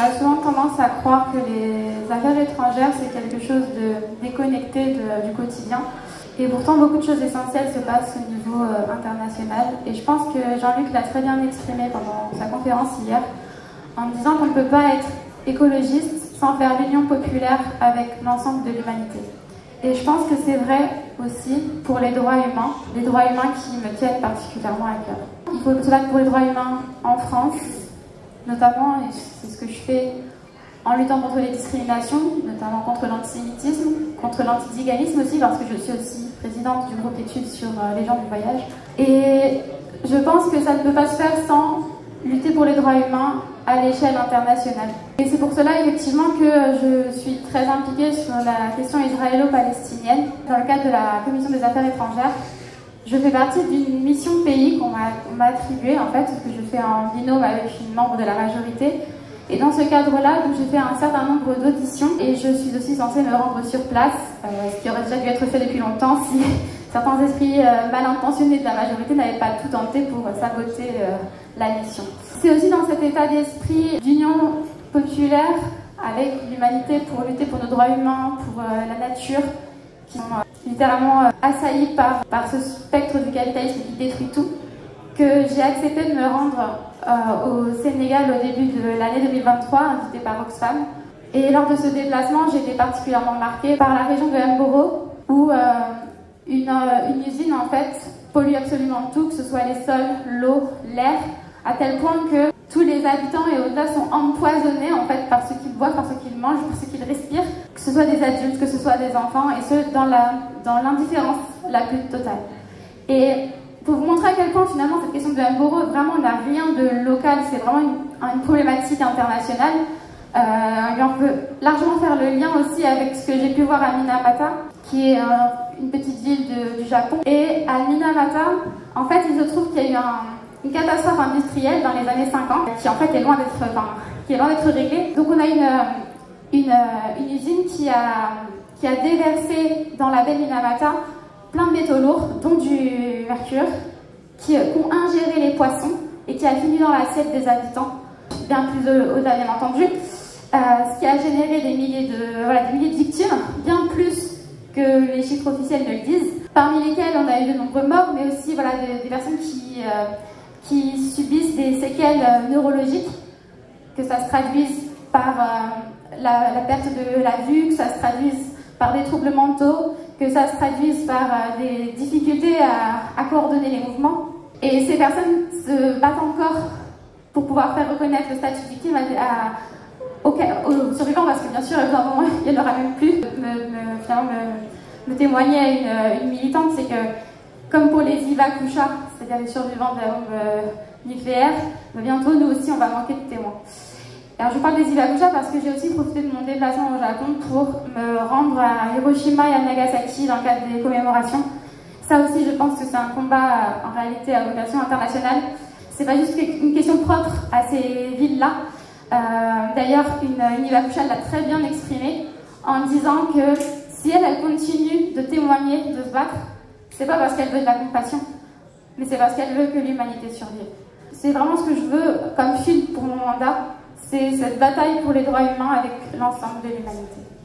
a souvent tendance à croire que les affaires étrangères, c'est quelque chose de déconnecté du quotidien. Et pourtant, beaucoup de choses essentielles se passent au niveau international. Et je pense que Jean-Luc l'a très bien exprimé pendant sa conférence hier, en disant qu'on ne peut pas être écologiste sans faire l'union populaire avec l'ensemble de l'humanité. Et je pense que c'est vrai aussi pour les droits humains qui me tiennent particulièrement à cœur. Il faut se battre pour les droits humains en France, notamment, et c'est ce que je fais en luttant contre les discriminations, notamment contre l'antisémitisme, contre l'antiziganisme aussi, parce que je suis aussi présidente du groupe d'études sur les gens du voyage. Et je pense que ça ne peut pas se faire sans lutter pour les droits humains à l'échelle internationale. Et c'est pour cela effectivement que je suis très impliquée sur la question israélo-palestinienne dans le cadre de la Commission des Affaires étrangères. Je fais partie d'une mission pays qu'on m'a attribuée en fait, que je fais en binôme avec une membre de la majorité. Et dans ce cadre-là, j'ai fait un certain nombre d'auditions et je suis aussi censée me rendre sur place, ce qui aurait déjà dû être fait depuis longtemps si certains esprits mal intentionnés de la majorité n'avaient pas tout tenté pour saboter la mission. C'est aussi dans cet état d'esprit d'union populaire avec l'humanité pour lutter pour nos droits humains, pour la nature, qui sont littéralement assaillis par ce spectre du capitalisme qui détruit tout, que j'ai accepté de me rendre au Sénégal au début de l'année 2023, invitée par Oxfam. Et lors de ce déplacement, j'ai été particulièrement marquée par la région de Mboro, où une usine en fait pollue absolument tout, que ce soit les sols, l'eau, l'air, à tel point que tous les habitants et au-delà sont empoisonnés en fait par ce qu'ils boivent, par ce qu'ils mangent, par ce qu'ils respirent, que ce soit des adultes, que ce soit des enfants, et ce dans l'indifférence la plus totale. Et pour vous montrer à quel point finalement cette question de Mboro vraiment n'a rien de local, c'est vraiment une problématique internationale. Et on peut largement faire le lien aussi avec ce que j'ai pu voir à Minamata, qui est une petite ville du Japon. Et à Minamata, en fait, il se trouve qu'il y a eu une catastrophe industrielle dans les années 50, qui en fait est loin d'être réglée. Donc on a une usine qui a déversé dans la baie Minamata plein de métaux lourds, dont du mercure, qui ont ingéré les poissons et qui a fini dans l'assiette des habitants, bien plus au-delà bien entendu, ce qui a généré des milliers de victimes, bien plus que les chiffres officiels ne le disent, parmi lesquels on a eu de nombreux morts, mais aussi des personnes qui subissent des séquelles neurologiques, que ça se traduise par la perte de la vue, que ça se traduise par des troubles mentaux, que ça se traduise par des difficultés à coordonner les mouvements. Et ces personnes se battent encore pour pouvoir faire reconnaître le statut de victime aux survivants, parce que bien sûr, évidemment, il n'y en aura même plus. Me témoigner à une militante, c'est que, comme pour les Hibakusha, c'est-à-dire les survivants de la bombe nucléaire, bientôt, nous aussi, on va manquer de témoins. Alors je parle des Hibakusha parce que j'ai aussi profité de mon déplacement au Japon pour me rendre à Hiroshima et à Nagasaki dans le cadre des commémorations. Ça aussi, je pense que c'est un combat en réalité à vocation internationale. C'est pas juste une question propre à ces villes-là. D'ailleurs, une Hibakusha l'a très bien exprimé en disant que si elle continue de témoigner, de se battre, c'est pas parce qu'elle veut de la compassion, mais c'est parce qu'elle veut que l'humanité survive. C'est vraiment ce que je veux comme fil pour mon mandat. C'est cette bataille pour les droits humains avec l'ensemble de l'humanité.